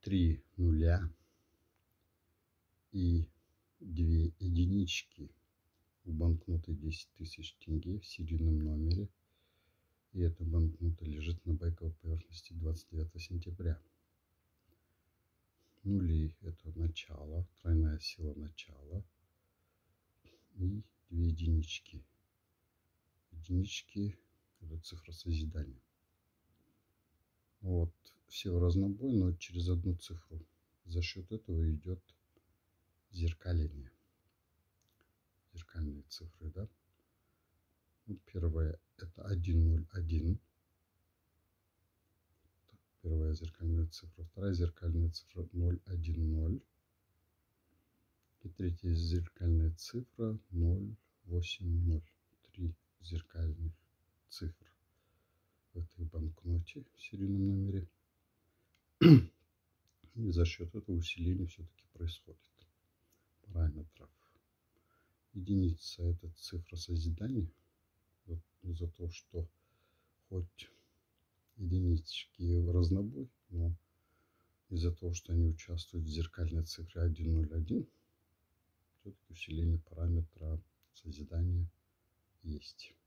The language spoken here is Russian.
3 нуля и 2 единички у банкноты 10 тысяч тенге в серийном номере. И эта банкнота лежит на байковой поверхности 29 сентября. Нули — это начало, тройная сила начала. И 2 единички. Единички — это цифра созидания. Вот, все в разнобой, но через одну цифру. За счет этого идет зеркаление. Зеркальные цифры, да? Вот первая — это 101. Первая зеркальная цифра. Вторая зеркальная цифра 010. И третья зеркальная цифра 080. 3 зеркальных цифр в этой банкноте в серийном номере. И за счет этого усиление все-таки происходит параметров. Единица — это цифра созидания. За то, что хоть единички в разнобой, но из-за того, что они участвуют в зеркальной цифре 101, все-таки усиление параметра созидания есть.